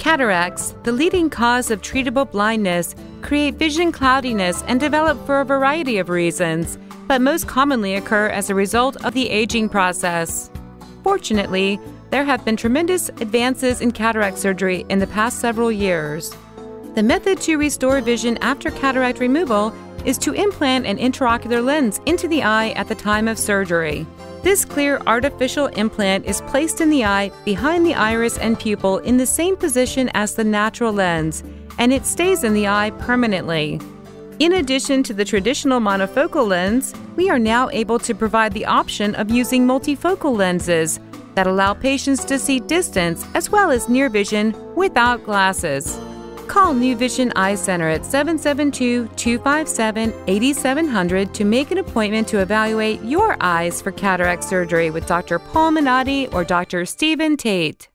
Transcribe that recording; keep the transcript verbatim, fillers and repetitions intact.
Cataracts, the leading cause of treatable blindness, create vision cloudiness and develop for a variety of reasons, but most commonly occur as a result of the aging process. Fortunately, there have been tremendous advances in cataract surgery in the past several years. The method to restore vision after cataract removal is to implant an intraocular lens into the eye at the time of surgery. This clear artificial implant is placed in the eye behind the iris and pupil in the same position as the natural lens, and it stays in the eye permanently. In addition to the traditional monofocal lens, we are now able to provide the option of using multifocal lenses that allow patients to see distance as well as near vision without glasses. Call New Vision Eye Center at seven seven two, two five seven, eight seven zero zero to make an appointment to evaluate your eyes for cataract surgery with Doctor Paul Minotti or Doctor Stephen Tate.